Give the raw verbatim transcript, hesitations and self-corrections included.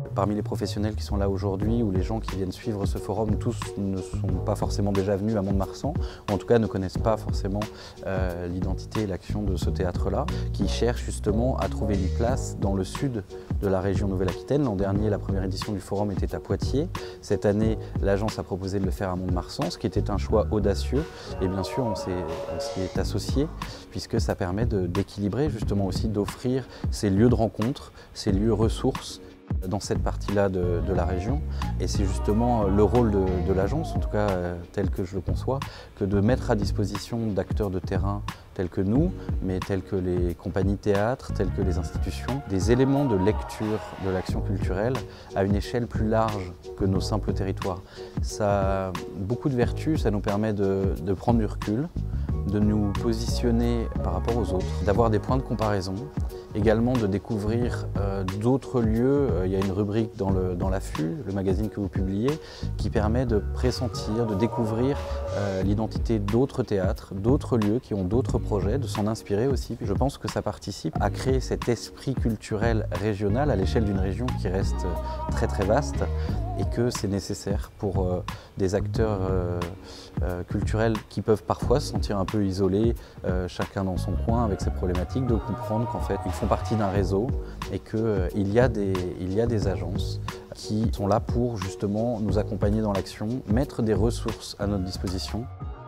Parmi les professionnels qui sont là aujourd'hui ou les gens qui viennent suivre ce forum, tous ne sont pas forcément déjà venus à Mont-de-Marsan, ou en tout cas ne connaissent pas forcément euh, l'identité et l'action de ce théâtre-là, qui cherche justement à trouver une place dans le sud de la région Nouvelle-Aquitaine. L'an dernier, la première édition du forum était à Poitiers. Cette année, l'agence a proposé de le faire à Mont-de-Marsan, ce qui était un choix audacieux. Et bien sûr, on s'y est associé, puisque ça permet d'équilibrer, justement aussi d'offrir ces lieux de rencontre, ces lieux ressources, dans cette partie-là de, de la région. Et c'est justement le rôle de, de l'agence, en tout cas euh, tel que je le conçois, que de mettre à disposition d'acteurs de terrain tels que nous, mais tels que les compagnies de théâtre, tels que les institutions, des éléments de lecture de l'action culturelle à une échelle plus large que nos simples territoires. Ça a beaucoup de vertus, ça nous permet de, de prendre du recul, de nous positionner par rapport aux autres, d'avoir des points de comparaison, également de découvrir euh, d'autres lieux. Il y a une rubrique dans, le, dans l'Affût, le magazine que vous publiez, qui permet de pressentir, de découvrir euh, l'identité d'autres théâtres, d'autres lieux qui ont d'autres projets, de s'en inspirer aussi. Je pense que ça participe à créer cet esprit culturel régional à l'échelle d'une région qui reste très très vaste et que c'est nécessaire pour euh, des acteurs euh, euh, culturels qui peuvent parfois se sentir un peu isolés, euh, chacun dans son coin avec ses problématiques, de comprendre qu'en fait ils font partie d'un réseau et qu'il euh, y a des, il y a des agences qui sont là pour justement nous accompagner dans l'action, mettre des ressources à notre disposition.